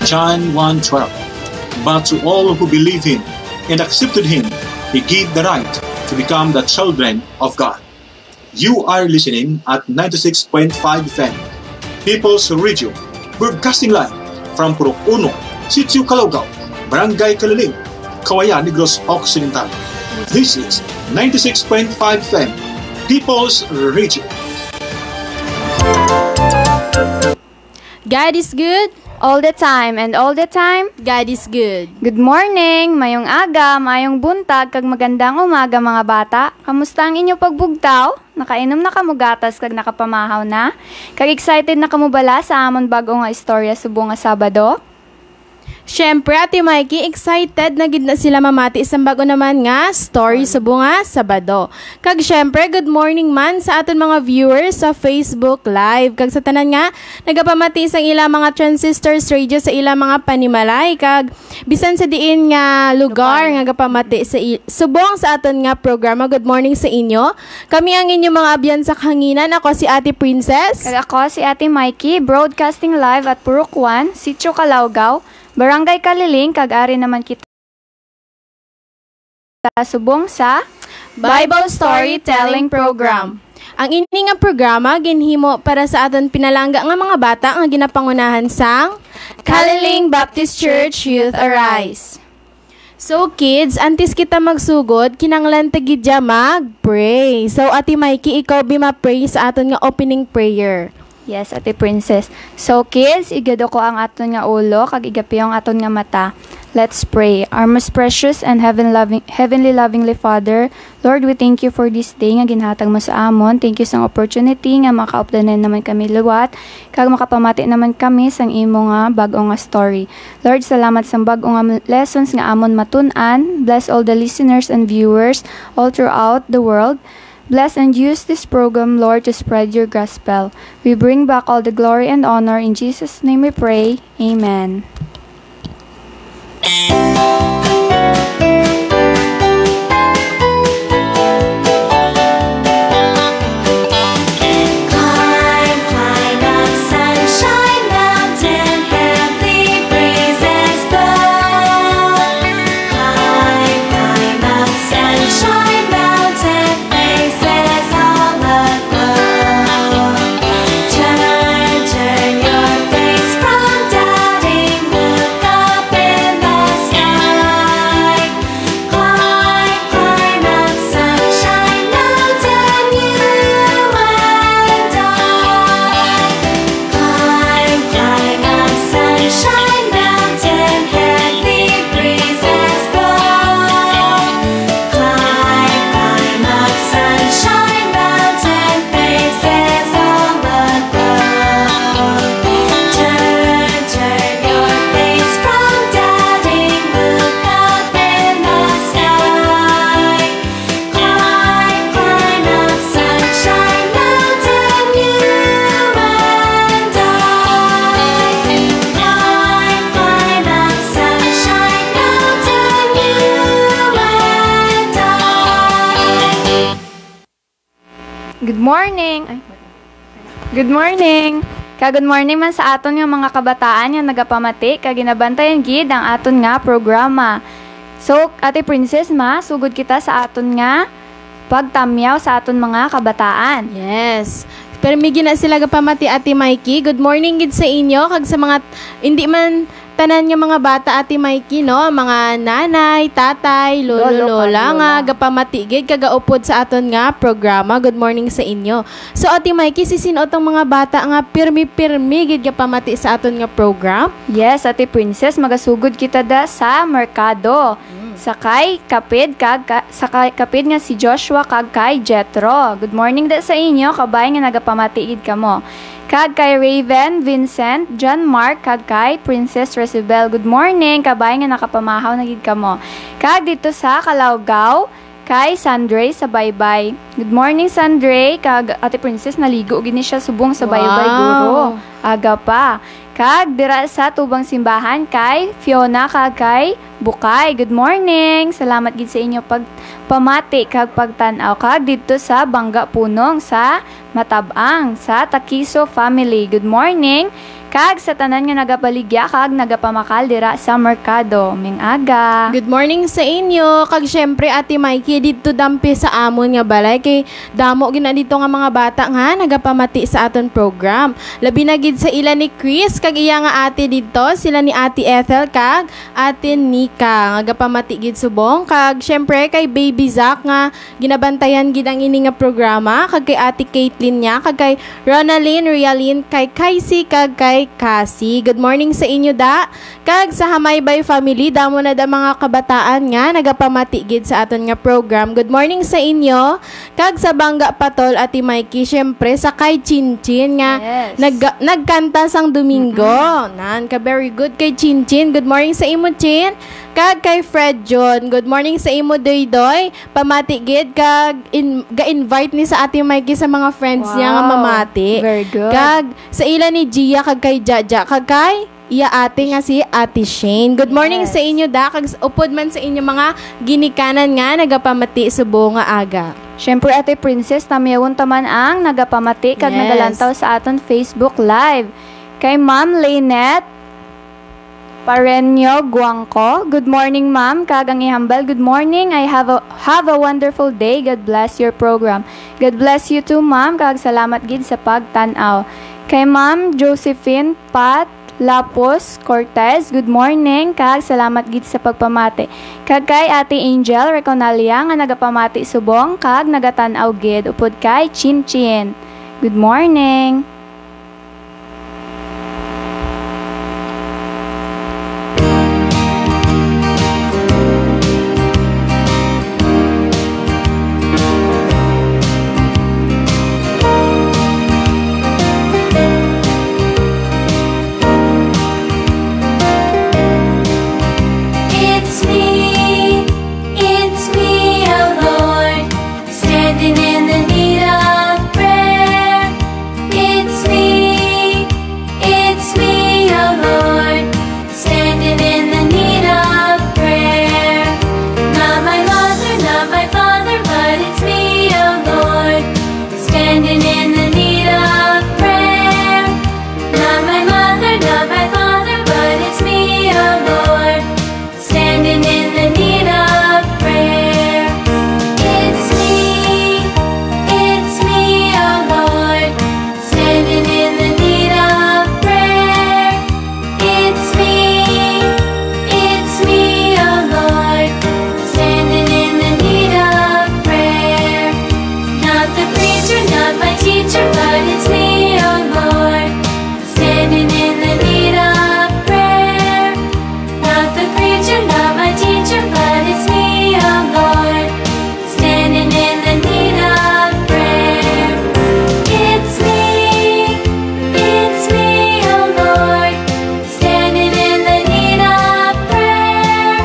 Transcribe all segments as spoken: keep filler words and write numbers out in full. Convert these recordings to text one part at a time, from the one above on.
John one twelve. But to all who believe him and accepted him, he gave the right to become the children of God. You are listening at ninety-six point five F M, People's Radio, broadcasting live from Purok Uno, Sitio Calaugaw, Barangay Kaliling, Kawayan, Negros Occidental. This is ninety-six point five F M, People's Radio. God is good all the time, and all the time, God is good. Good morning, mayong aga, mayong buntag, kag magandang umaga mga bata. Kamusta ang inyo pagbugtaw? Nakainom na kamo gatas kag nakapamahaw na? Kag excited na kamo bala sa amon bago nga istorya subong nga Sabado? Siyempre, Ate Mikey, excited na gid na sila mamati isang bago naman nga story sa bunga Sabado. Kag siyempre, good morning man sa aton mga viewers sa Facebook Live. Kag sa tanan nga, nagapamati isang ilang mga transistors radio sa ilang mga panimalay. Kag bisan sa diin nga lugar nga gapamati sa subong sa aton nga programa. Good morning sa inyo. Kami ang inyong mga abyan sa hanginan. Ako si Ate Princess. Kag ako si Ate Mikey, broadcasting live at Purok one, Sitio Calaugaw, Barangay Kaliling, kag-ari naman kita subong sa Bible Storytelling Program. Ang ini nga programa ginhimo para sa aton pinalangga nga mga bata nga ginapangunahan sang Kaliling Baptist Church Youth Arise. So kids, antes kita magsugod, kinanglan tagidya mag-pray. So Ate Mikey, ikaw bima-pray sa aton nga opening prayer. Yes, Ate Princess. So kids, igado ko ang aton nga ulo, kag igapi ang aton nga mata. Let's pray. Our most precious and heaven loving, heavenly lovingly Father, Lord, we thank you for this day nga ginhatag mo sa amon. Thank you sa opportunity nga makaupdanan naman kami luwat, kag makapamati naman kami sang imo nga bago nga story. Lord, salamat sa bago nga lessons nga amon matun-an. Bless all the listeners and viewers all throughout the world. Bless and use this program, Lord, to spread your gospel. We bring back all the glory and honor. In Jesus' name we pray. Amen. Good morning. Ay, good morning. Kag good morning man sa aton nga mga kabataan nga nagapamati kag ginabantayan gid ang aton nga programa. So, Ate Princess ma, sugod kita sa aton nga pagtamyaw sa aton mga kabataan. Yes. Pero may gina sila gapamati Ate Mikey. Good morning gid sa inyo kag sa mga hindi man tanan nga mga bata Ate Mikey, no? Mga nanay, tatay, lolo, lola nga gapamati gid kagaupod sa aton nga programa. Good morning sa inyo. So Ate Mikey, sisinot ang mga bata nga pirmi-pirmi gid gapamati sa aton nga program? Yes, Ate Princess, magasugod kita da sa merkado. Mm. Sakay kapid kag ka, sakay kapid nga si Joshua kag kay Jethro. Good morning da sa inyo, kabay nga nagapamati gid kamo. Kag kay Raven, Vincent, John Mark, kag kay Princess Rosibel. Good morning, kabay nga nakapamahaw na gid kamo. Kag dito sa Calaugaw, kay Sandre sa Baybay. Good morning, Sandre. Kag Ate Princess, naligo gini siya subong sa Baybay, wow. Guro. Aga pa. Kag dira sa tubang simbahan kay Fiona kag kay Bukay. Good morning. Salamat gid sa inyo pag pamati kag pagtan-aw. Kag dito sa Bangga Punong sa Matabang sa Takiso family. Good morning. kag sa tanan nga nagabaligya kag nagapamakal dira sa merkado. Ming aga. Good morning sa inyo. Kag syempre Ate Mikey dito dampi sa amon nga balay kay damo gina dito nga mga bata nga nagapamati sa aton program. Labi na gid sa ila ni Chris kag iya nga ate dito, sila ni Ate Ethel kag Ate Nika. Nagapamati gid subong kag syempre kay Baby Zach nga ginabantayan gid ang ini nga programa kag kay Ate Caitlyn niya kag kay Ronalyn, Rialyn, kay Kaisi kag kay Cassie. Good morning sa inyo da. Kag sa Hamaybay family, damo na da mga kabataan nga nagapamati gid sa aton nga program. Good morning sa inyo. Kag sa Bangga Patol Ate Mikey, syempre sa kay Chinchin nga Yes. nag nagkanta sang Domingo. Mm-hmm. Nan ka very good kay Chinchin. Good morning sa imo Chin. Kag kay Fred John. Good morning sa imo Doydoy. Pamati gid kag in, ga-invite ni sa Ate Mikey sa mga friends Wow. niya nga mamati. Very good. Kag sa ila ni Gia kag kay Jaja kag kay iya ate nga si Ate Shane. Good morning Yes. sa inyo da kag upod man sa inyo mga ginikanan nga nagapamati sa buong nga aga. Siyempre, Ate Princess, namiyawon taman ang nagapamati kag Yes. nagalantaw sa aton Facebook Live. Kay Ma'am Laynette Parenyo Guangco. Good morning, Ma'am. Kag ang ihambal, good morning. I have a have a wonderful day. God bless your program. God bless you too, Ma'am. Kag salamat gid sa pagtan-aw. Kay Ma'am Josephine Pat Lapos Cortez, good morning. Kag salamat gid sa pagpamati. Kag kay Ate Angel Reconalia nga nagapamati subong kag nagatan-aw gid upod kay Chin Chin. Good morning. It's me, it's me, oh Lord, standing in the need of prayer. It's me, it's me, oh Lord, standing in the need of prayer. Not my mother, not my father, but it's me, oh Lord, standing in the need of prayer. Not my mother, not my father, but it's me, oh Lord, standing in the need of prayer. It's me, it's me, oh Lord, standing in the need of prayer. It's me, it's me, oh Lord, standing in the need of prayer. Not the preacher, not my teacher, but it's me, oh Lord, standing in the need of prayer. Not the preacher, not my teacher, but it's me, oh Lord, standing in the need of prayer. It's me, it's me, oh Lord, standing in the need of prayer.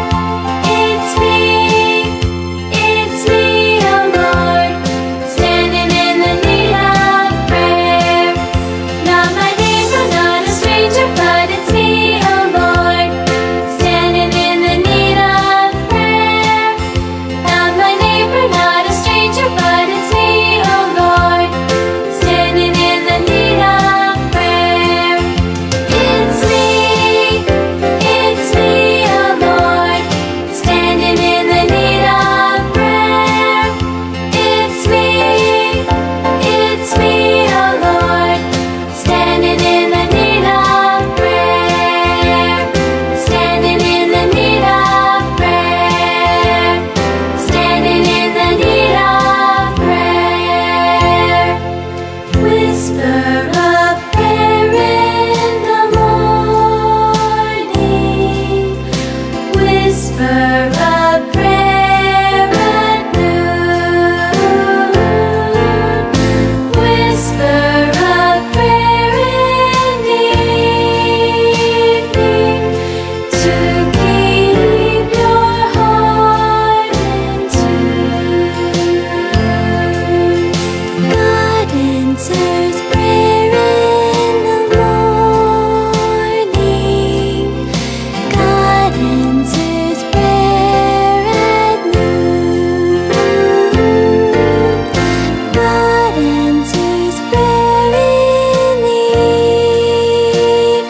It's me, it's me, oh Lord, standing in the need of prayer. Not my neighbor, not a stranger, but it's me, oh Lord, standing in the need of prayer. Not my neighbor, not a stranger, but it's me, oh Lord, standing in the need of prayer. It's me, it's me, oh Lord, standing in the need of prayer. It's me, it's me, oh Lord, standing in the need of prayer. Standing in the need of prayer. Standing in the need of prayer. Whisper a prayer in the morning. Whisper a prayer at noon. Whisper a prayer in the evening to keep your heart in tune. God answers prayer in the morning. God answers prayer at noon. God answers prayer in the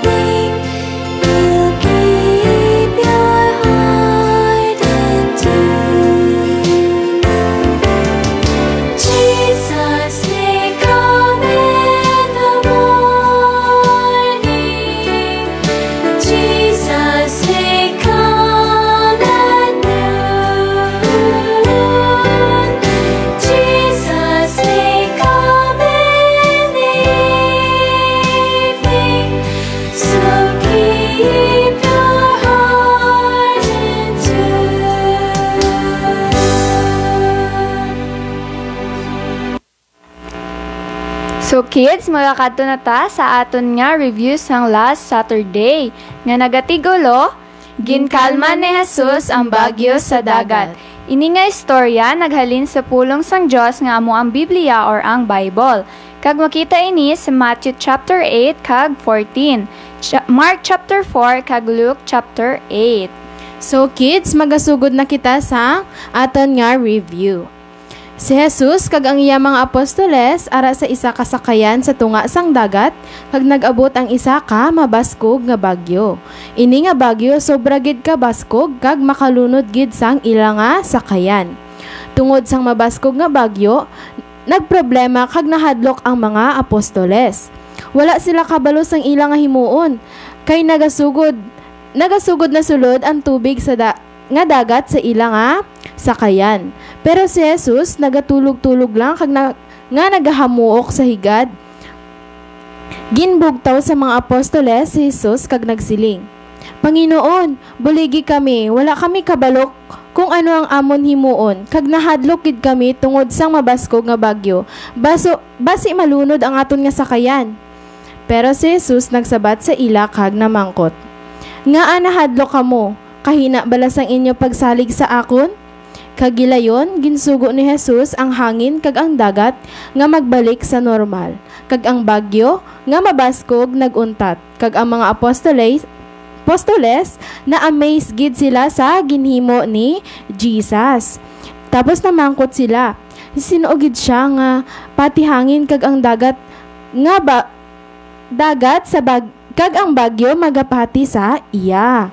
So kids, magakadto na ta sa aton nga reviews ng last Saturday. Nga nagatigulo, ginkalma ni Jesus ang bagyo sa dagat. Ini nga istorya naghalin sa pulong sang Dios nga amo ang Biblia or ang Bible. Kag makita ini sa Matthew chapter eight kag fourteen, Mark chapter four kag Luke chapter eight. So kids, magasugod na kita sa aton nga review. Si Jesus kag ang iya mga apostoles ara sa isa ka sakayan sa tunga sang dagat kag nag-abot ang isa ka mabaskog nga bagyo. Ini nga bagyo sobra gid ka baskog kag makalunod gid sang ila nga sakayan. Tungod sang mabaskog nga bagyo, nagproblema kag nahadlok ang mga apostoles. Wala sila kabalo sang ila nga himuon kay nagasugod nagasugod na sulod ang tubig sa da nga dagat sa ila nga sakayan. Pero si Jesus nagatulog-tulog lang kag na, nga nagahamuok sa higad. Ginbugtaw sa mga apostoles si Jesus kag nagsiling, Panginoon, buligi kami, wala kami kabalok kung ano ang amon himuon, kag nahadlok gid kami tungod sang mabaskog nga bagyo. Baso basi malunod ang aton nga sakayan. Pero si Jesus nagsabat sa ila kag namangkot, Nga nahadlok kamo, kahina balas ang inyo pagsalig sa akon? Kagilayon, ginsugo ni Jesus ang hangin kag ang dagat nga magbalik sa normal. Kag ang bagyo nga mabaskog naguntat. Kag ang mga apostoles, apostoles na amaze gid sila sa ginhimo ni Jesus. Tapos namangkot sila. Sinuogid siya nga pati hangin kag ang dagat nga ba dagat sa bag kag ang bagyo magapati sa iya.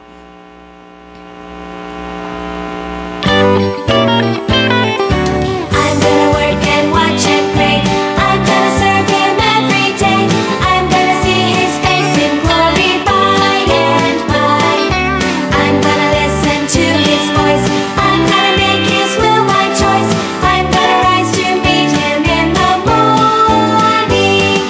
I'm gonna work and watch and pray. I'm gonna serve Him every day. I'm gonna see His face in glory by and by. I'm gonna listen to His voice. I'm gonna make His will my choice. I'm gonna rise to meet Him in the morning.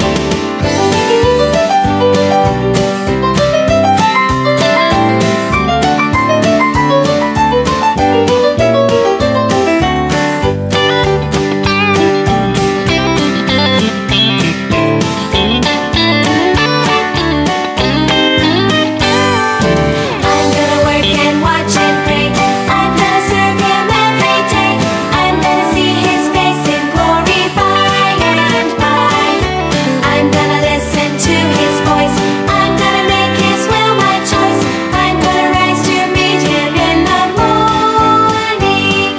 I'm gonna work and watch and pray. I'm gonna serve Him every day. I'm gonna see His face in glory by and by. I'm gonna listen to His voice. I'm gonna make His will my choice. I'm gonna rise to meet Him in the morning.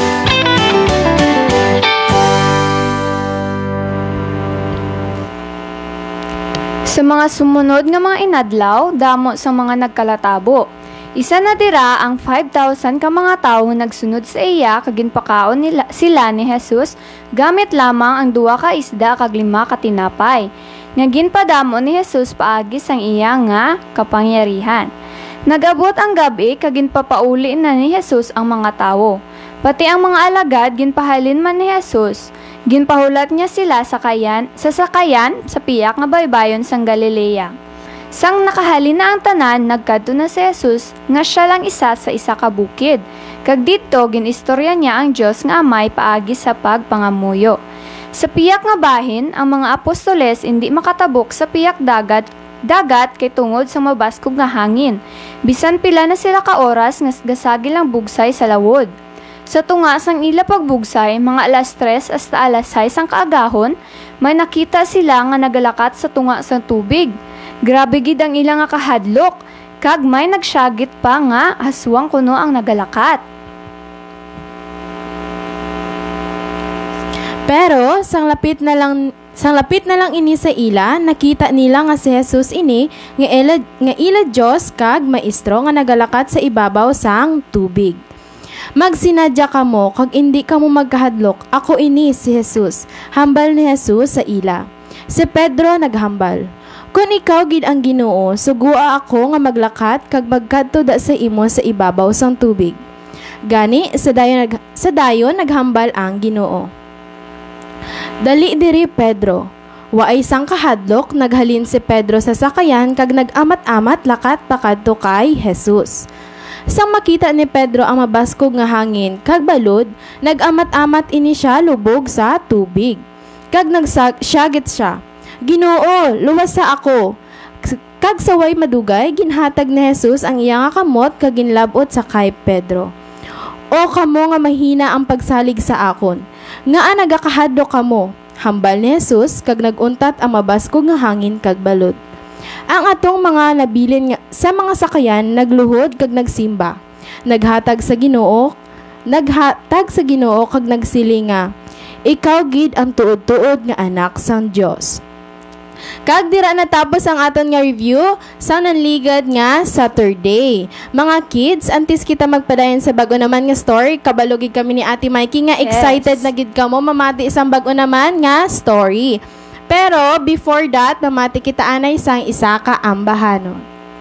Sa mga sumunod nga mga inadlaw, damo sa mga nagkalatabo. Isa na dira ang five thousand ka mga tawo nagsunod sa iya kag ginpakaon nila sila ni Jesus gamit lamang ang duwa ka isda kag lima ka tinapay. Nga ginpadamo ni Jesus paagi sang iya nga kapangyarihan. Nagabot ang gabi kag ginpapauli na ni Jesus ang mga tawo. Pati ang mga alagad ginpahalin man ni Jesus. Ginpahulat niya sila sa kayan, sa sakayan sa piyak nga baybayon sang Galilea. Sang nakahalin na ang tanan, nagkadto na si Jesus nga siya lang isa sa isa ka bukid. Kag dito ginistorya niya ang Dios nga Amay paagi sa pagpangamuyo. Sa piyak nga bahin, ang mga apostoles hindi makatabok sa piyak dagat dagat kay tungod sa mabaskog nga hangin. Bisan pila na sila ka oras nga gasagi lang bugsay sa lawod. Sa tunga sang ila pagbugsay, mga alas tres hasta alas sais ang kaagahon, may nakita sila nga nagalakat sa tunga sang tubig. Grabe gid ang ila nga kahadlok, kag may nagsyagit pa nga aswang kuno ang nagalakat. Pero sang lapit na lang sang lapit na lang ini sa ila, nakita nila nga si Jesus ini nga ila nga ila Dios kag maestro nga nagalakat sa ibabaw sang tubig. Magsinadya kamo kag indi kamo magkahadlok, ako ini si Jesus. Hambal ni Jesus sa ila. Si Pedro naghambal, Kung ikaw gid ang Ginoo, sugua ako nga maglakat kag magkadto da sa imo sa ibabaw sang tubig. Gani sa dayon nag sa dayon naghambal ang Ginoo. Dali diri Pedro. Waay sang kahadlok naghalin si Pedro sa sakayan kag nag-amat-amat lakat pakadto kay Jesus. Sang makita ni Pedro ang mabaskog nga hangin kag balod, nag-amat-amat ini siya lubog sa tubig. kag nagsyagit siya. Ginoo, luwasa ako. Kag saway madugay, ginhatag ni Jesus ang iyang kamot kag ginlabot sa kay Pedro. O kamo nga mahina ang pagsalig sa akon. Nga nagakahadlo kamo. Hambal ni Jesus kag naguntat ang mabasko nga hangin kag balod. Ang atong mga nabilin nga, sa mga sakayan nagluhod kag nagsimba. Naghatag sa Ginoo, naghatag sa Ginoo kag nagsiling nga, ikaw gid ang tuod-tuod nga anak sang Dios. Kag dira natapos ang aton nga review sa nanligad nga Saturday. Mga kids, antes kita magpadayon sa bago naman nga story, kabalogig kami ni Ate Mikey nga excited Yes. na gid kamo mamati isang bago naman nga story. Pero before that, mamati kita anay sang isa ka ambahanon.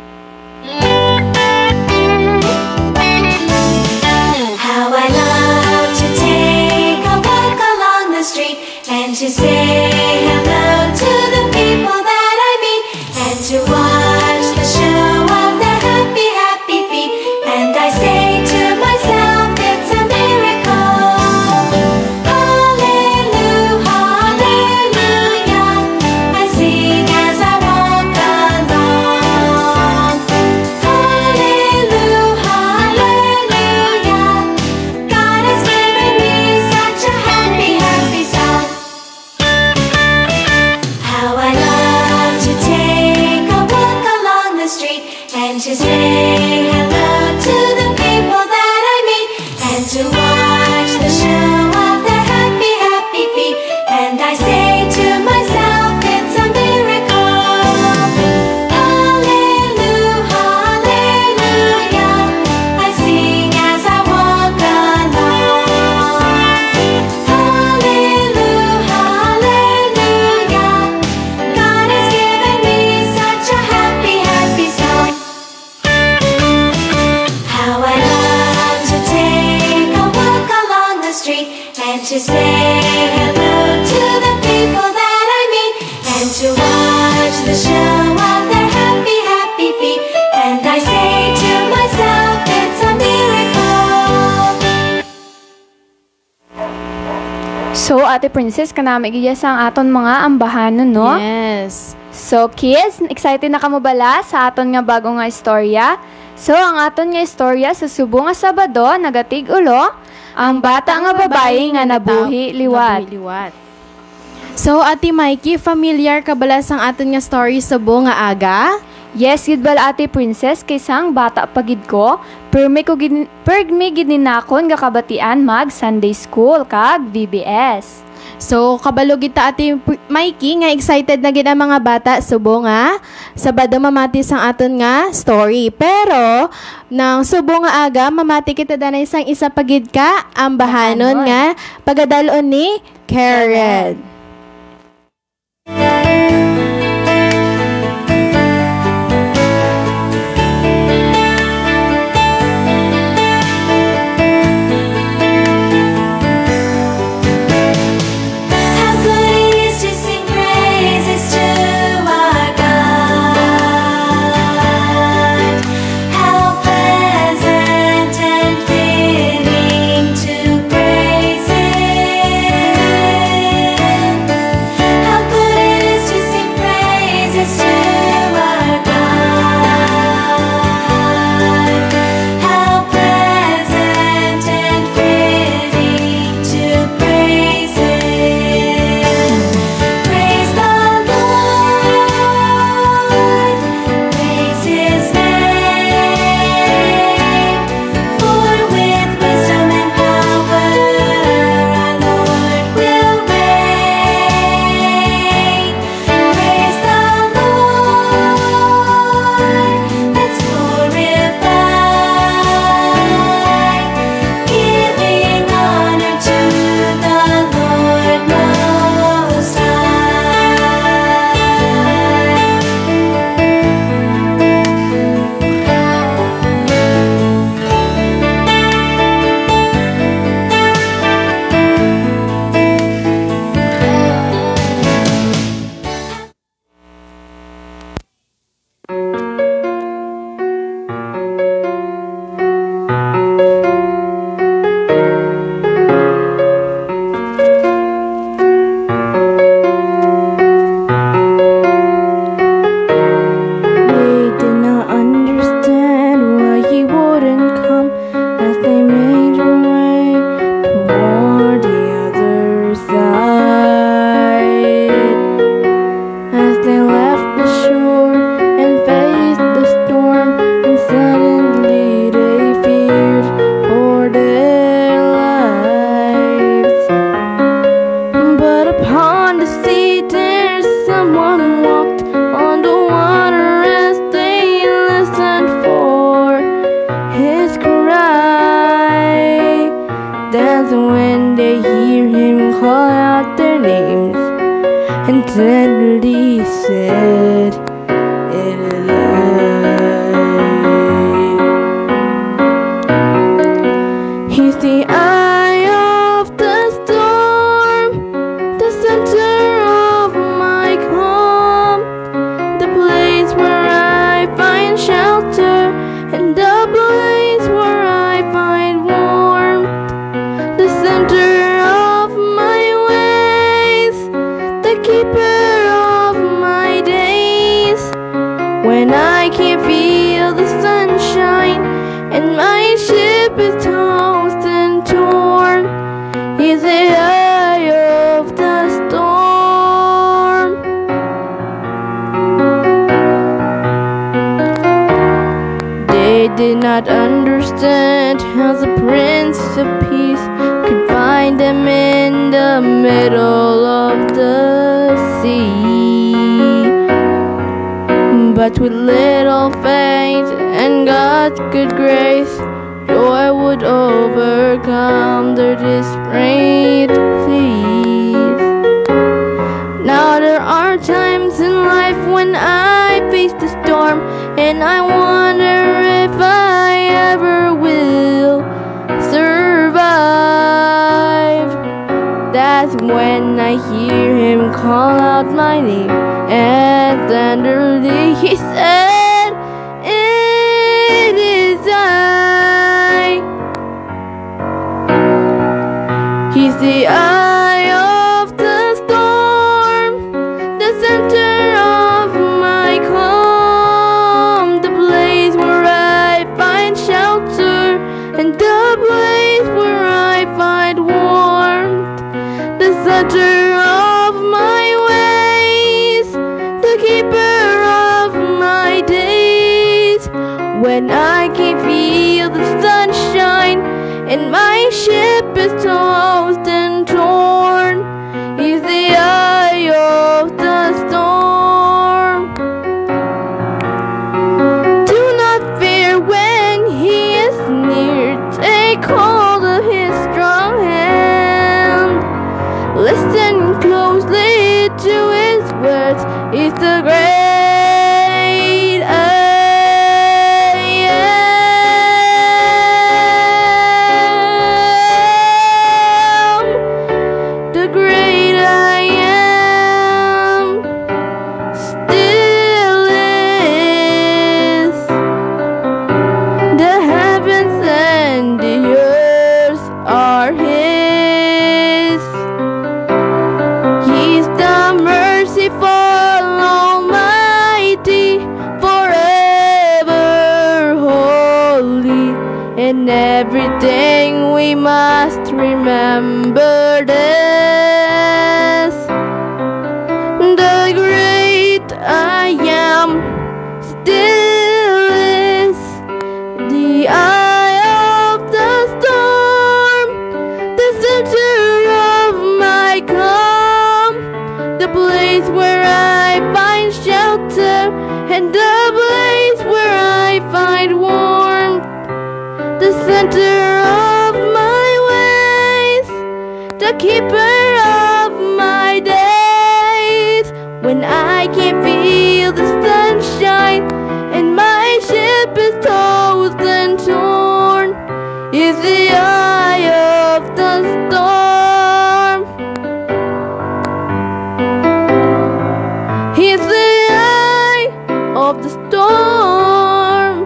How I love to take a walk along the street and to say hello to the people that I meet and to watch the show of their happy, happy feet. And I say to myself, it's a miracle. Hallelujah, hallelujah. I sing as I walk along. Hallelujah, hallelujah. God has given me such a happy, happy song. How I love to take a walk along the street and to say hello to the people that I meet and to watch the show of their happy, happy feet. And I say to myself, it's a miracle. Hallelujah, hallelujah. I sing as I walk along. Hallelujah, hallelujah. God has given me such a happy, happy song. How I love to take a walk along the street and to say hello to the people that I meet and to watch the show of their happy, happy feet. And I say to myself, it's a miracle. So, Ate Princess, kanami gaya sa ang aton mga ambahanon, no? Yes. So, kids, excited na kamo bala sa aton nga bago nga istorya? So, ang aton nga istorya sa subo nga Sabado, nagatig ulo, ang bata nga babae nga nabuhi liwat. Nabuhi liwat. So, Ate Mikey, familiar ka bala sang aton nga story sa buong nga aga? Yes, gid bala Ate Princess, kay sang bata pagid ko, permi ko gid permi gid ninakon nga kabatian mag Sunday school kag V B S. So, kabalo kita Ate P- Mikey nga excited na gid ang mga bata subo nga Sabado mamati sang aton nga story. Pero nang subo nga aga mamati kita danay sang isa pagid ka ambahanon Ambahanon. nga pagadalon ni Karen. How good it is to sing praises to our God. How pleasant and fitting to praise Him. and tenderly said, "It is I." He's the eye of the storm, the center of my calm, the place where I find shelter, and the place where I find warmth, the center of my ways, the keeper of my days. When I can't feel the sunshine and my ship is tossed and torn, He's the eye of the storm. They did not understand how the Prince of Peace could find them in the middle of the sea. But with little faith and God's good grace, joy would overcome their desperate pleas. Now there are times in life when I face the storm, and I wonder if I ever will survive. That's when I hear Him call out my name, and tenderly He said, "It is I." He's the eye of the storm, the center of my calm, the place where I find shelter, and the place where I find warmth, the center of my ways, the keeper of my days. When I can feel the sunshine and my ship is tossed and torn, He's the eye of the storm. Do not fear when He is near. Take hold of His strong hand. Listen closely to His words. He's the great I am. The great I am still is. The heavens and the earth are His. He's the merciful Almighty, forever holy. In everything we must remember this. The great I am still is. The eye of the storm, the center of my calm, the place where I find shelter, and the place where I find warmth, the center of my ways, the keeper of my days. When I can't feel the sunshine and my ship is tossed and torn, is the eye of the storm. He's the eye of the storm.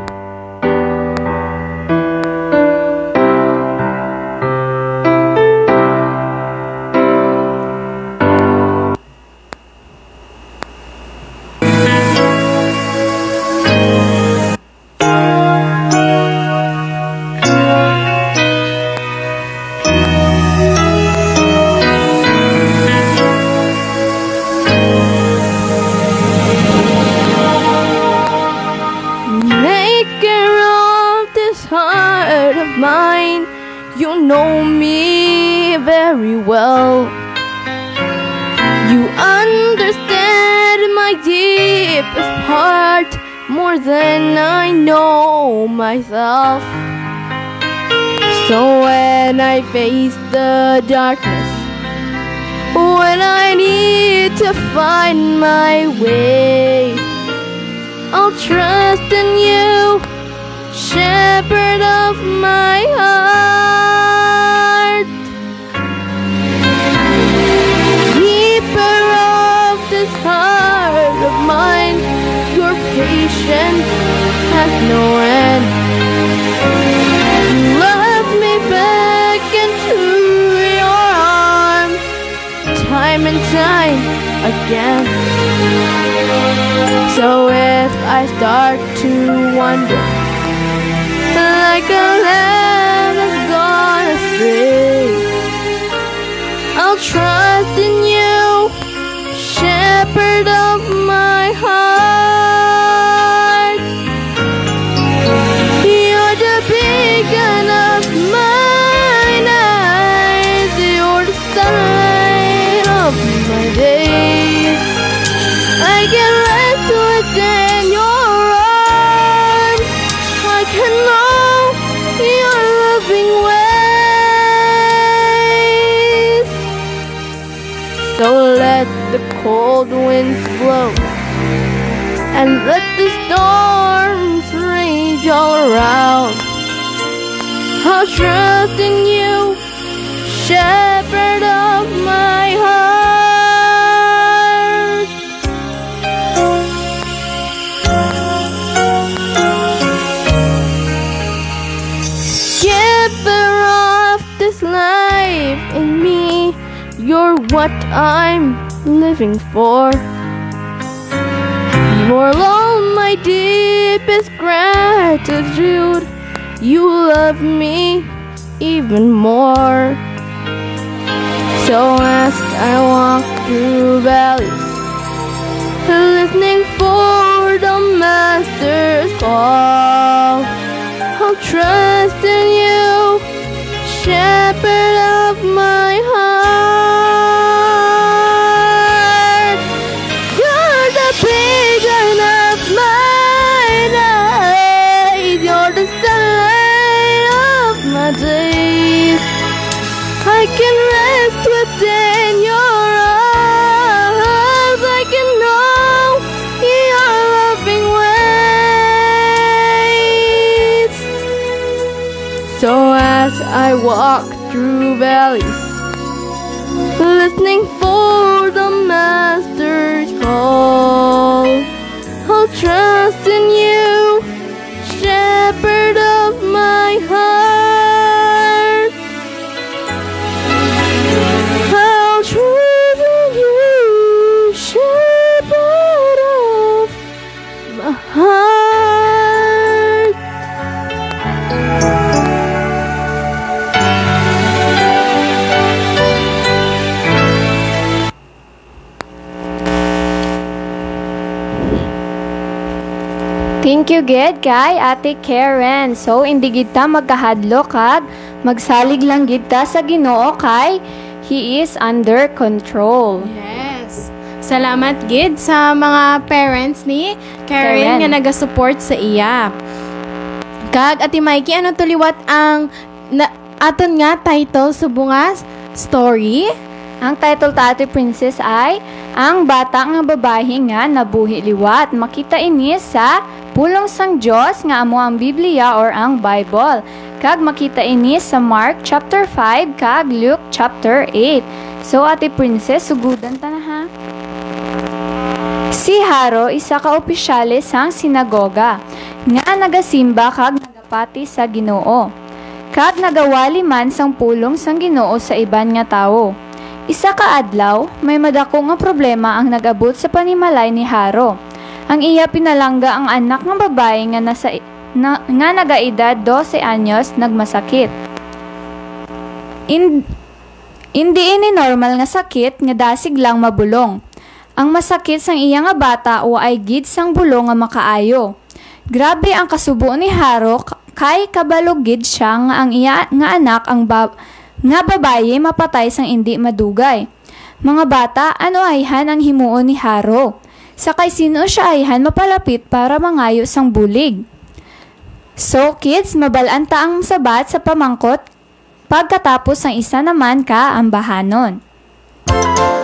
Mine, you know me very well. You understand my deepest part more than I know myself. So when I face the darkness when I need to find my way. I'll trust in you, shepherd of my heart. Keeper of this heart of mine, your patience has no end. You love me back into your arms, time and time again. So if I start to wonder, like a lamb that's gone astray, I'll trust in you, shepherd of my heart. You're the beacon of mine eyes, you're the sunlight of my days. I can rest within your arms, I can know your loving ways. So let the cold winds blow, and let the storms rage all around. I'll trust in you, shepherd of my heart. Giver of this life in me, you're what I'm living for. You're all my deepest gratitude. You love me even more. So as I walk through valleys, listening for the Master's call, I'll trust in you, shepherd of my heart. You're the beacon of my night, you're the sunlight of my days. I can rest within your arms, I can know your loving ways. So as I walk through valleys, listening for the Master's call, I'll trust in you, shepherd of my heart. I'll trust in you, shepherd of my heart. Thank you gid kay Ate Karen. So indi gid ta magkahadlo kag magsalig lang gid ta sa Ginoo kay He is under control. Yes. Salamat gid sa mga parents ni Karen, Karen. nga naga-support sa iya. Kag Ate Mikey, ano tuliwat ang na, aton nga title sa bungas story? Ang title ta Ate Princess ay Ang Bata nga Babae nga Nabuhi Liwat. Makita ini sa Pulong sang Diyos nga amo ang Biblia or ang Bible. Kag makita ini sa Mark chapter five kag Luke chapter eight. So Ate Princess, sugudan ta na ha. Si Haro isa ka opisyales sang sinagoga nga nagasimba kag nagapati sa Ginoo. Kag nagawali man sang pulong sang Ginoo sa iban nga tawo. Isa ka adlaw, may madako nga problema ang nagabot sa panimalay ni Haro. Ang iya pinalangga ang anak ng babae nga nasa na, nga nagaedad twelve anyos nagmasakit. In, hindi ini normal nga sakit nga dasig lang mabulong. Ang masakit sang iya nga bata o ay gid sang bulong nga makaayo. Grabe ang kasubo ni Haro kay kabalog gid siya nga ang iya nga anak ang bab nga babaye mapatay sang indi madugay. Mga bata, ano ayhan ang himuon ni Haro? Sakay sino siya ayhan mapalapit para mangayo sang bulig. So kids, mabalaan ta ang sabat sa pamangkot pagkatapos ang isa naman ka ambahanon.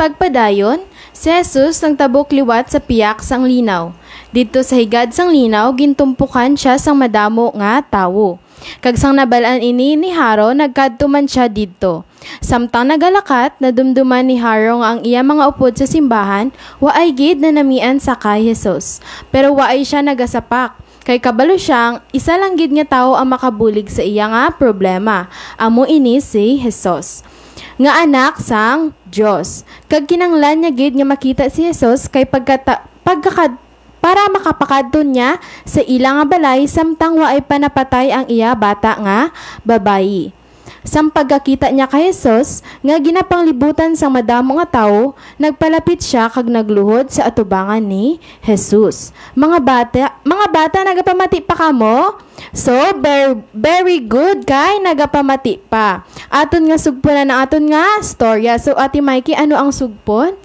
pagpadayon, si Jesus nagtabok liwat sa piyak sang linaw. Dito sa higad sang linaw, gintumpukan siya sang madamo nga tawo. Kag sang nabalaan ini ni Haro, nagkadtuman siya dito. Samtang nagalakat, nadumduman ni Haro nga ang iya mga upod sa simbahan, waay gid na namian sa kay Jesus. Pero waay siya nagasapak. Kay kabalo siyang, isa lang gid nga tao ang makabulig sa iya nga problema. Amo ini si Jesus, nga anak sang Dios. Kag kinanglan niya gid nga makita si Jesus kay pagkata pagkakad para makapakadton niya sa ilang nga balay samtang waay panapatay ang iya bata nga babayi. Sam pagkakita niya kay Jesus nga ginapanglibutan sang madamo nga tawo, nagpalapit siya kag nagluhod sa atubangan ni Jesus. Mga bata, mga bata nagapamati pa kamo? So, very, very good kay nagapamati pa. Aton nga sugpon na aton nga storya. So, Ate Mikey, ano ang sugpon?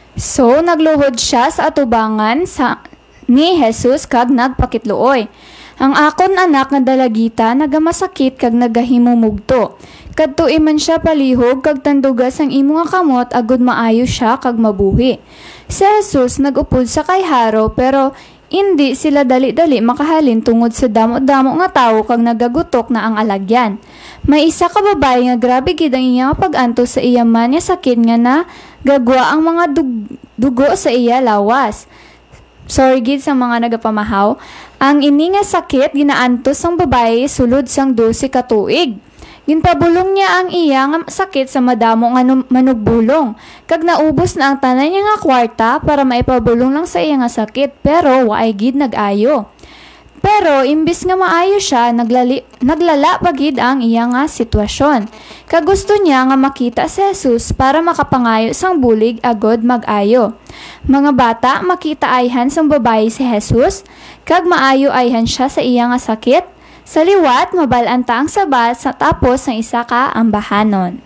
So, nagluhod siya sa atubangan sa ni Jesus kag nagpakitluoy. Ang akon anak nga dalagita nagamasakit kag nagahimumugto. Kadto man siya palihog kag tandugas ang imo nga kamot agud maayo siya kag mabuhi. Si Jesus nagupod sa kay Haro pero hindi sila dali-dali makahalin tungod sa damo-damo nga tawo kag nagagutok na ang alagyan. May isa ka babae nga grabe gid ang iya pag-anto sa iya man nga sakit nga na gagwa ang mga dug- dugo sa iya lawas. Sorry gid sa mga nagapamahaw. Ang ini nga sakit ginaantos sang babae sulod sang dose ka tuig. Ginpabulong niya ang iya nga sakit sa madamo nga manugbulong. Kag naubos na ang tanan niya nga kwarta para maipabulong lang sa iya nga sakit pero waay gid nag-ayo. Pero imbis nga maayo siya, naglali, naglala pa gid ang iya nga sitwasyon. Kag gusto niya nga makita si Jesus para makapangayo sang bulig agod mag-ayo. Mga bata, makita ayhan sang babae si Jesus, kag maayo ayhan siya sa iya nga sakit. Sa liwat, mabalanta ang sabat sa tapos ng isa ka ambahanon.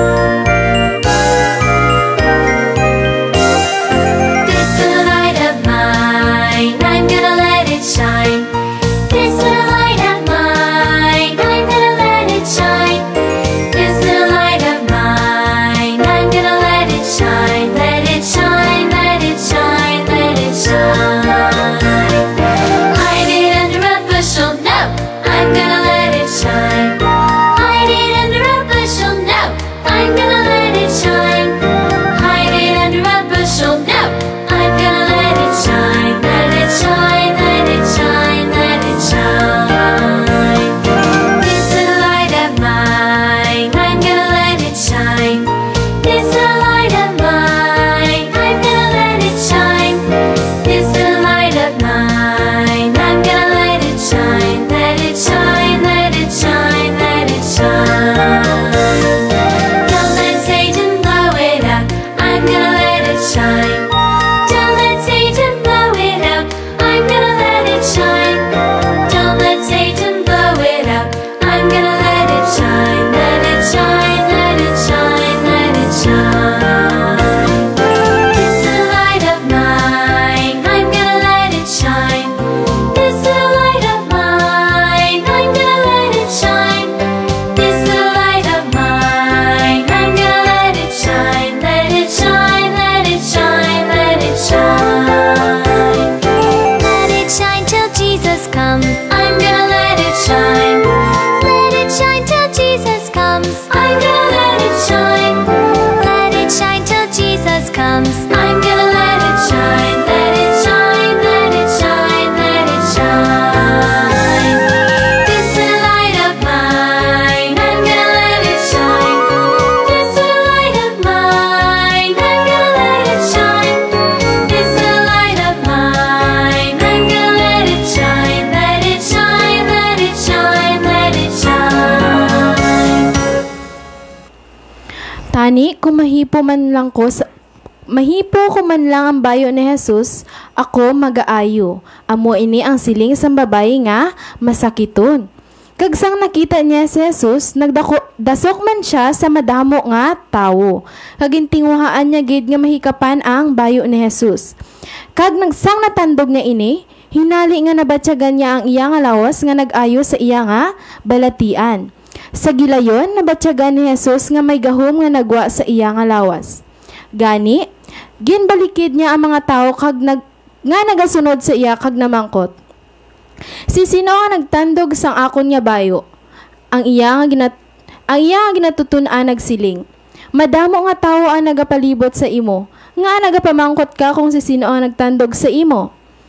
This little light of mine, I'm gonna let it shine. This little light of mine, I'm gonna let it shine. This little light of mine, I'm gonna let it shine. Let it shine, let it shine, let it shine. Hide it under a bushel, no, I'm gonna let it shine. Hide it under a bushel, no, I'm gonna let it shine. Hide it under a bushel, no, I'm gonna let it shine. Let it shine, let it shine, let it shine. This little light of mine, I'm gonna let it shine. This little light of mine, I'm gonna let it shine. This little light of mine, I'm gonna let it shine. Let it shine, let it shine, let it shine. Don't let Satan blow it up, I'm gonna let it shine. Don't let Satan blow it up, I'm gonna let it shine. Don't let Satan blow it up, I'm gonna let it shine. Let it shine, let it shine, let it shine. This little light of mine, I'm gonna let it shine. This little light of mine, I'm gonna let it shine. This little light of mine, I'm gonna let it shine. Let it shine, let it shine, let it shine. Let it shine till Jesus comes. I'm gonna let it shine. Let it shine till Jesus comes. I'm gonna let it shine. Let it shine till Jesus comes. I'm gonna let it shine. Let it shine, let it shine, let it shine. This little light of mine, I'm gonna let it shine. This little light of mine, I'm gonna let it shine. This little light of mine, I'm gonna let it shine. Let it shine, let it shine, let it shine. Tani, kung mahipo man lang ko sa Mahipo ko man lang ang bayo ni Jesus, ako mag-aayo. Amo ini ang siling sa babae nga masakiton. Kagsang nakita niya si Jesus, nagdako dasok man siya sa madamo nga tawo. Kagintinguhaan niya gid nga mahikapan ang bayo ni Jesus. Kag nagsang natandog niya ini, hinali nga nabatyagan niya ang iya nga lawas nga nag-ayo sa iya nga balatian. Sa gilayon, nabatyagan ni Jesus nga may gahom nga nagwa sa iya nga lawas. Gani, ginbalikid niya ang mga tao kag nag, nga nagasunod sa iya kag namangkot. Si sino nga nagtandog sang akon nga bayo? Ang iya nga ginat ang iya nga ginatutun-an nagsiling. Madamo nga tawo ang nagapalibot sa imo. Nga nagapamangkot ka kung si sino ang nagtandog sa imo.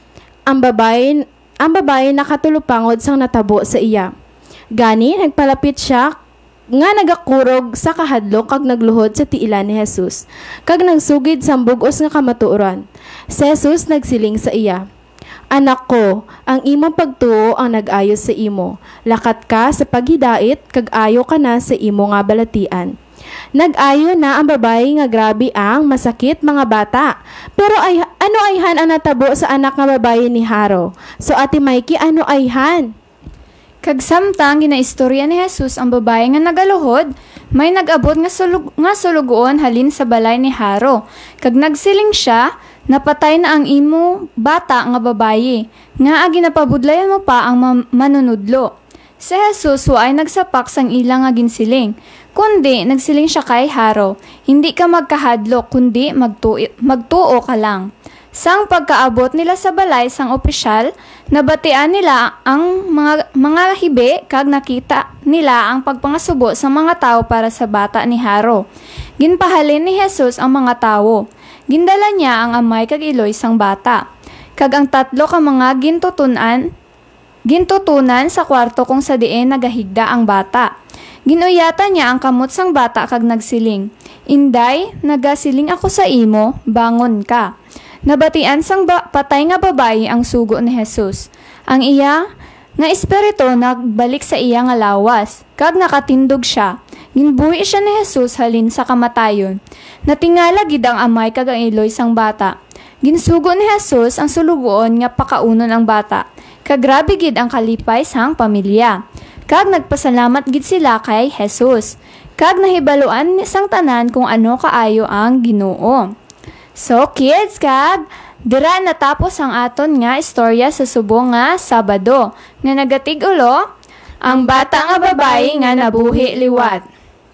Ang babae ang babae nakatulupangod sang natabo sa iya. Gani nagpalapit siya nga nagakurog sa kahadlok kag nagluhod sa tiilan ni Jesus. Kag nagsugid sang bug-os nga kamatuoran. Si Jesus nagsiling sa iya. Anak ko, ang imong pagtuo ang nag-ayos sa imo. Lakat ka sa paghidait, kag ayo ka na sa imo nga balatian. Nag-ayo na ang babae nga grabe ang masakit mga bata. Pero ay, ano ayhan ang natabo sa anak nga babae ni Haro? So Ate Mikey, ano ayhan? Kag samtang ginaistorya ni Jesus ang babae nga nagaluhod, may nag-abot nga, sulug, nga sulugoon halin sa balay ni Haro. Kag nagsiling siya, napatay na ang imo bata nga babaye, nga agi napabudlayan mo pa ang ma- manunudlo. Si Jesus ay nagsapak sang ilang nga ginsiling, kundi nagsiling siya kay Haro, hindi ka magkahadlok kundi magtuo, magtuo ka lang. Sang pagkaabot nila sa balay sang opisyal, nabatian nila ang mga, mga hibe kag nakita nila ang pagpangasubo sa mga tao para sa bata ni Haro. Ginpahalin ni Jesus ang mga tao. Gindala niya ang amay kag iloy sang bata. Kag ang tatlo ka mga gintutunan, gintutunan sa kwarto kung sa diin nagahigda ang bata. Ginuyata niya ang kamot sang bata kag nagsiling, Inday, nagasiling ako sa imo, bangon ka. Nabatian sang ba- patay nga babae ang sugo ni Jesus. Ang iya nga espiritu nagbalik sa iya nga lawas, kag nakatindog siya. Ginbuhi siya ni Jesus halin sa kamatayon. Natingala gid ang amay kag ang iloy sang bata. Ginsugo ni Jesus ang sulugoon nga pakaunon ang bata. Kag grabe gid ang kalipay sang pamilya. Kag nagpasalamat gid sila kay Jesus. Kag nahibaluan ni sang tanan kung ano kaayo ang Ginoo. So kids, kag dira natapos ang aton nga istorya sa subong nga Sabado nga nagatig-ulo ang bata nga babae nga nabuhi liwat.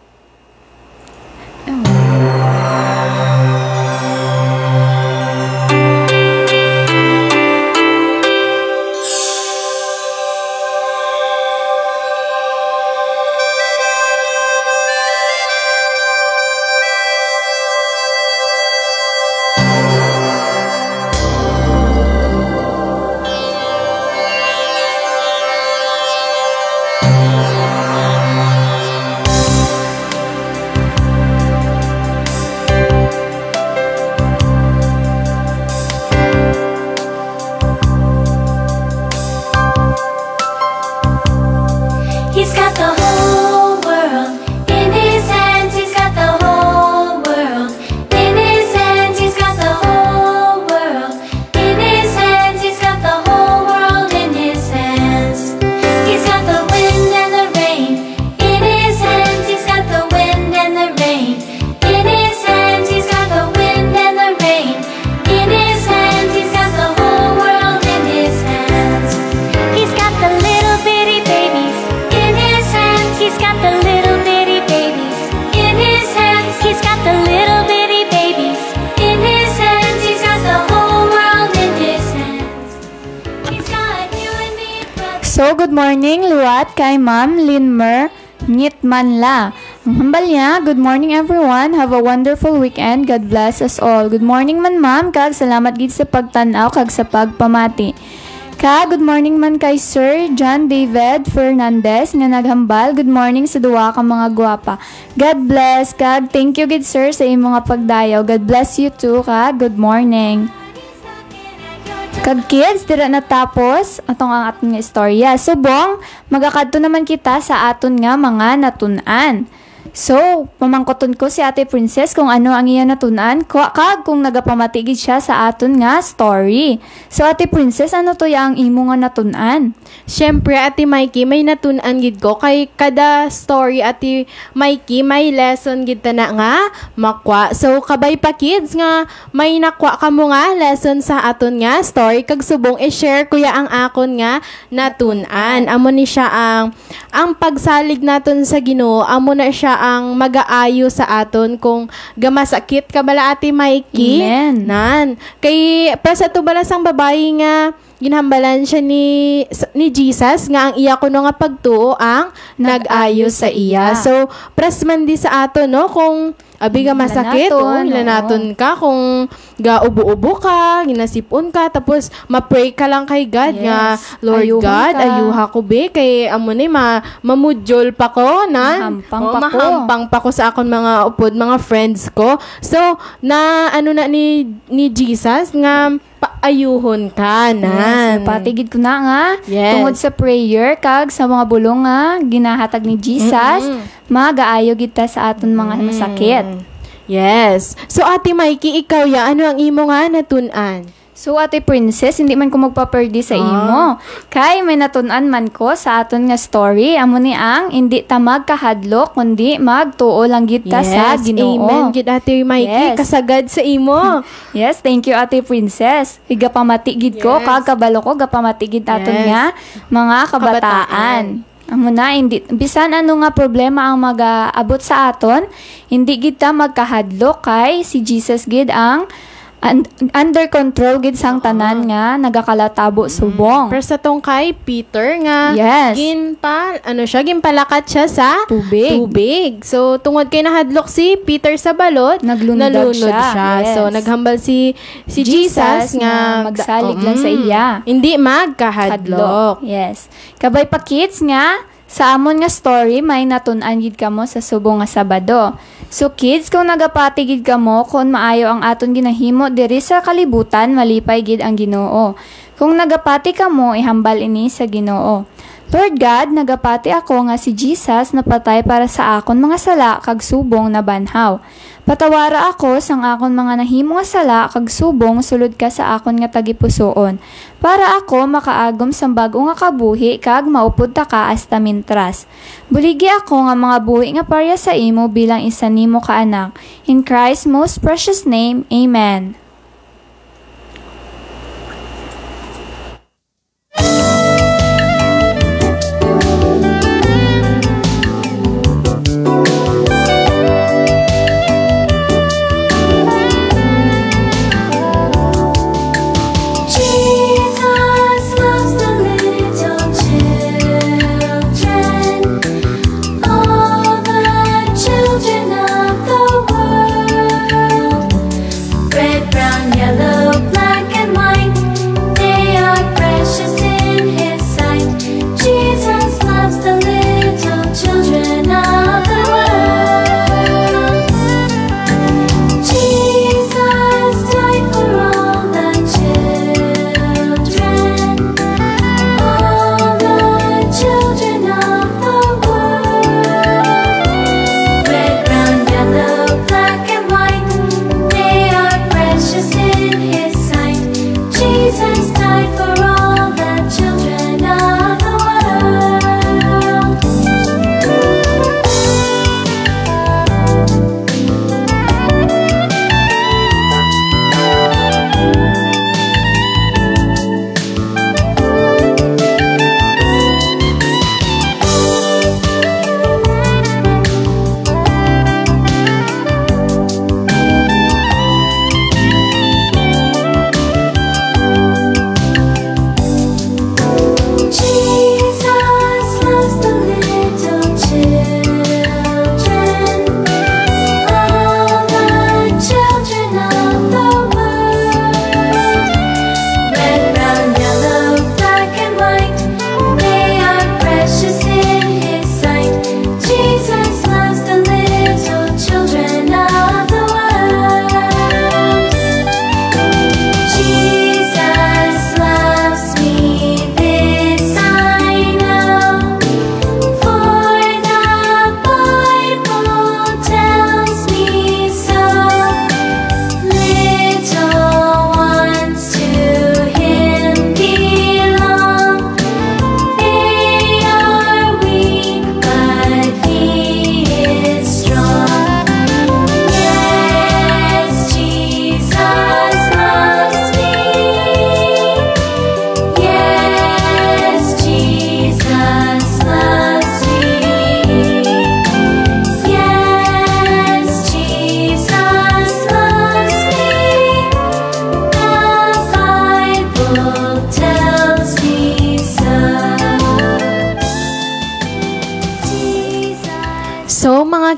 He's got the whole world in his hands. He's got the whole world in his hands. He's got the whole world in his hands. He's got the whole world in his hands. He's got the wind and the rain in his hands. He's got the wind and the rain in his hands. He's got the wind and the rain in his hands. He's got the whole world in his hands. He's got the little bitty babies. He's got the little bitty babies in his hands. He's got the little bitty babies in his hands. He's got the whole world in his hands. He's got you and me. So, good morning, liwat kay Ma'am Linmer Ngitmanla. Ang hambal niya, good morning everyone. Have a wonderful weekend. God bless us all. Good morning man ma'am, kag salamat gid sa pagtanaw kag sa pagpamati. Ka, good morning man kay Sir John David Fernandez nga naghambal. Good morning sa duwa ka mga gwapa. God bless, kag thank you gid sir sa imong nga pagdayaw. God bless you too, ka. Good morning. Kag kids, dira natapos atong ang aton nga istorya. Subong, magakadto naman kita sa aton nga mga natun-an. So, pamangkoton ko si Ate Princess kung ano ang iya natunan, kag kung nagapamatigid siya sa aton nga story. So, Ate Princess, ano to yang imo nga natunan? Syempre, Ate Mikey, may natunan gid ko. Kay kada story, Ate Mikey, may lesson gid ta na nga makwa. So, kabay pa kids nga, may nakwa ka mo nga lesson sa aton nga story. Kag subong, i-share kuya ang akon nga natunan. Amo ni siya ang, ang pagsalig naton sa Ginoo, amo na siya ang mag-aayo sa aton kung gamasakit ka bala Ate Mikey. Amen. Nan. Kay para sa tubalas ang babae nga ginhambalan siya ni ni Jesus nga ang iya kuno nga pagtuo ang nag-ayo sa iya. So pras man di sa ato no kung abi ga masakit o ilanaton ka kung ga ubo-ubo ka, ginasipon ka tapos ma-pray ka lang kay God Yes. nga Lord Ayuhan God, ka. ayuha ko be kay amo ni ma mamudjol pa ko nan. Mahampang Oo, pa ko. mahampang pa ko sa akon mga upod, mga friends ko. So na ano na ni ni Jesus nga paayuhon ka nan. Yes, patigid ko na nga. Yes. Tungod sa prayer, kag sa mga bulong nga, ginahatag ni Jesus, magaayo kita sa aton mga masakit. Yes. So Ate Mikey, ikaw ya, ano ang imo nga natun-an? So, Ate Princess, hindi man ko magpaperdi sa imo. Kay may natunan man ko sa aton nga story, amo ni ang hindi ta magkahadlok, kundi magtuo lang kita sa Ginoo. Amen. Gid Ate Mikey, Yes. kasagad sa imo. Yes, thank you Ate Princess. Higa pamatigid ko, Yes. kag kabalo ko, gapamatigid aton Yes. nga mga kabataan. Kabataan. Amo na, hindi, bisan ano nga problema ang mag-aabot sa aton, hindi gid ta magkahadlok kay si Jesus gid ang un- under control gid sang tanan nga nagakalatabo subong. Pero sa tong kay Peter nga, Yes. gin pa, ano siya, ginpalakat siya sa Tubig. tubig. So, tungod kay nahadlok si Peter sa balot, Naglundag nalunod siya. Yes. So, naghambal si si Jesus, Jesus nga nga magsalig lang sa Mm. iya. Hindi magkahadlok. Yes. Kabay pa kids nga, sa amon nga story, may natun-an gid kamo sa subong nga Sabado. So kids, kung nagapati gid kamo, kung maayo ang aton ginahimo diri sa kalibutan, malipay gid ang Ginoo. Kung nagapati kamo, ihambal ini sa Ginoo. Lord God, nagapati ako nga si Jesus napatay para sa akon mga sala kag subong na banhaw. Patawara ako sang akon mga nahimo nga sala kag subong sulod ka sa akon nga tagipusoon. Para ako makaagom sang bag-o nga kabuhi kag maupod ta ka hasta mintras. Buligi ako nga mga buhi nga parya sa imo bilang isa nimo ka anak. In Christ's most precious name, Amen. Jesus loves the little children, all the children of the world. Red, brown, yellow, black, and white, they are precious in His sight. Jesus loves the little children of the world. Jesus died for all the children, all the children of the world. Red, brown, yellow, black, and white, they are precious in His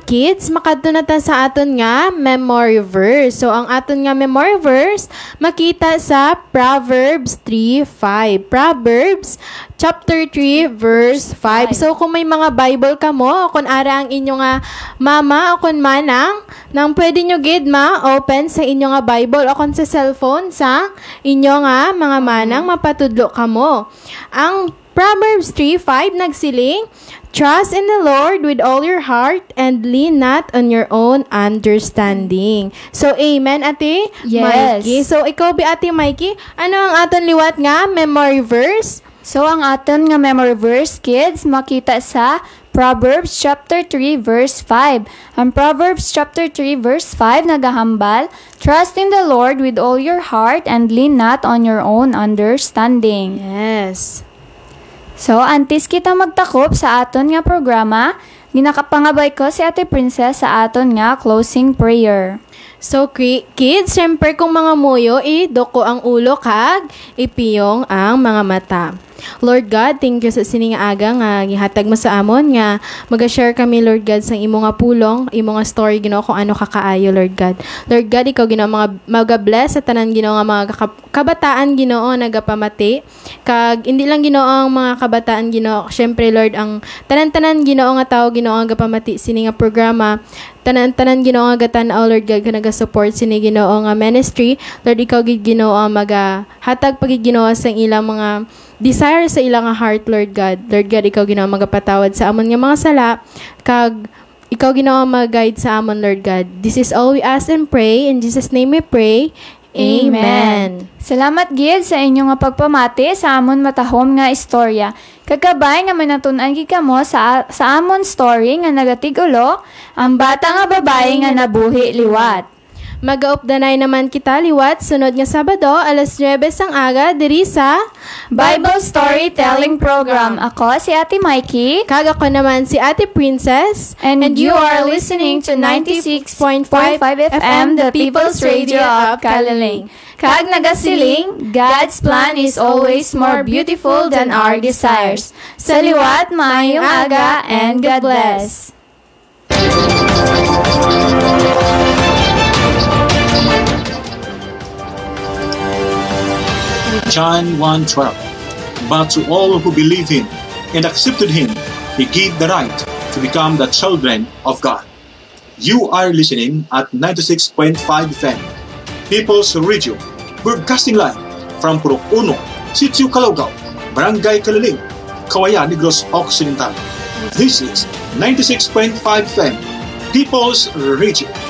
kids, makadto na ta sa aton nga memory verse. So, ang aton nga memory verse, makita sa Proverbs three five. Proverbs chapter three, verse five. So, kung may mga Bible ka mo, kung ara ang inyo nga mama o kung manang, nang pwede nyo gid ma-open sa inyo nga Bible o kung sa cellphone sa inyo nga mga manang, mapatudlo ka mo. Ang Proverbs three five nagsiling, trust in the Lord with all your heart and lean not on your own understanding. So, amen, Ate Yes. Mikey. So, ikaw bi, Ate Mikey, ano ang aton liwat nga memory verse? So, ang aton nga memory verse, kids, makita sa Proverbs chapter three, verse five. Ang Proverbs chapter three, verse five nagahambal, trust in the Lord with all your heart and lean not on your own understanding. Yes. So, antes kita magtakop sa aton nga programa, ginakapangabay ko si Ate Princess sa aton nga closing prayer. So, ki- kids, syempre kung mga muyo, idoko ang ulo kag ipiyong ang mga mata. Lord God, thank you sa sining aga nga gihatag mo sa amon nga maga-share kami, Lord God, sa imo nga pulong, imo nga story, Ginoo, kung ano kakaayo, Lord God. Lord God, ikaw Ginoo mga maga-bless sa tanan, Ginoo, nga mga kabataan, Ginoo, nagapamati. Kag hindi lang, Ginoo, ang mga kabataan, Ginoo, syempre, Lord, ang tanan-tanan, Ginoo, nga tao, Ginoo, nga gapamati sini nga programa, tanan-tanan, Ginoo, nga gatan-aw, Lord God, ka naga-support sini, Ginoo, nga ministry. Lord, ikaw gid, Ginoo, maga hatag pagid, Ginoo, sa ilang mga desire sa ilang heart, Lord God. Lord God, ikaw Ginoo magapatawad sa amon nga mga sala, kag ikaw Ginoo mag-guide sa amon, Lord God. This is all we ask and pray. In Jesus' name we pray. Amen. Salamat gid sa inyo nga pagpamati sa amon matahom nga istorya. Kagabay nga manatun-an gid kamo sa sa amon story nga nagatigulo, ang bata nga babae nga nabuhi liwat. Mag-aupdanay naman kita liwat sunod nga Sabado, alas nuwebes ang aga, diri sa Bible Storytelling Program. Ako si Ate Mikey. Kag ako naman si Ate Princess. And, and you are listening to ninety-six point five F M, the People's Radio of Kalaling. Kag nagasiling, God's plan is always more beautiful than our desires. Sa liwat, maayong aga, and God bless. John one twelve. But to all who believe him and accepted him, he gave the right to become the children of God. You are listening at ninety-six point five F M, People's Radio, broadcasting live from Purok Uno, Sitio Calaugaw, Barangay Kalaling, Kawayan, Negros Occidental. This is ninety-six point five F M, People's Radio.